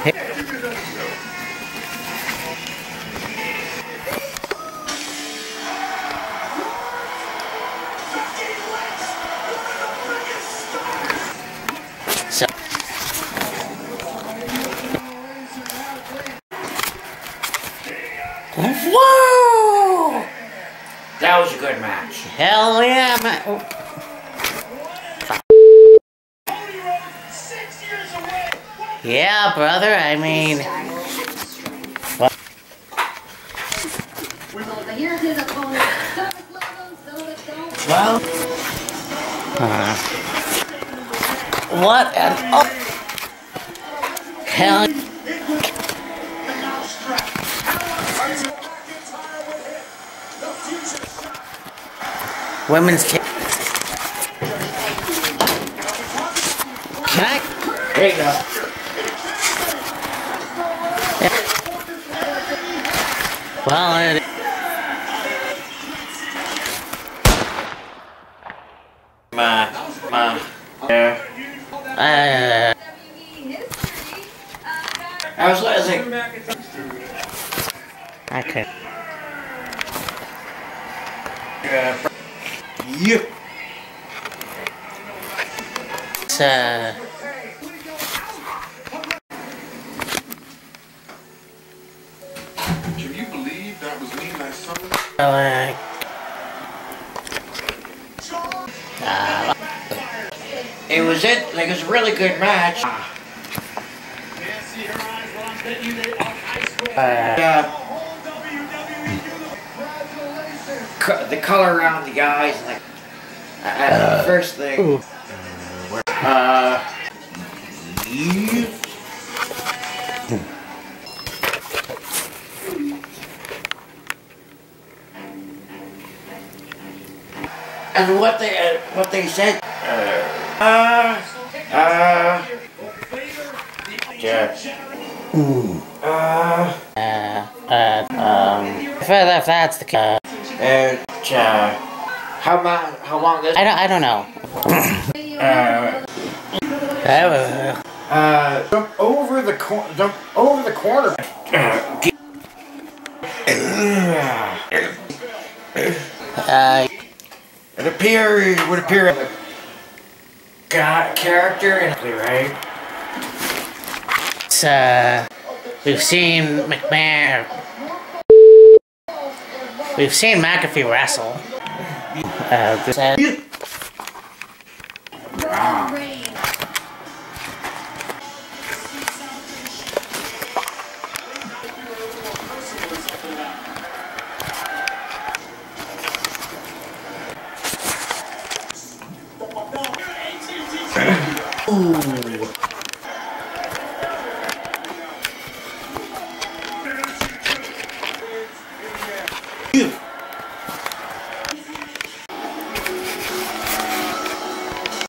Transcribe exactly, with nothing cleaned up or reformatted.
So. Whoa! That was a good match. Hell yeah, man. Oh. Yeah, brother, I mean... What? Well... Uh, what an... Oh. Hell... Women's kick. Can I? There you go. Yeah. Well, it. Ma, ma. Yeah. Uh. I was like. I could. Yeah. Yep. It's, uh... Can you believe that was me last summer? Uh... uh It was it. Like it was a really good match. uh... Uh, the color around the eyes, and like uh, the first thing. Ooh. Uh, yeah. And what they uh, what they said. Uh, uh, uh, yeah. Ooh. Uh, Uh, uh, um... If if that's the case... And, uh, how long, how long this? I don't, I don't know. Uh, uh, uh, jump over the cor- jump over the corner. uh, It appear, it would appear the God character, and right? it's, uh, we've seen McMahon. We've seen McAfee wrestle. Uh, this, uh, Ooh.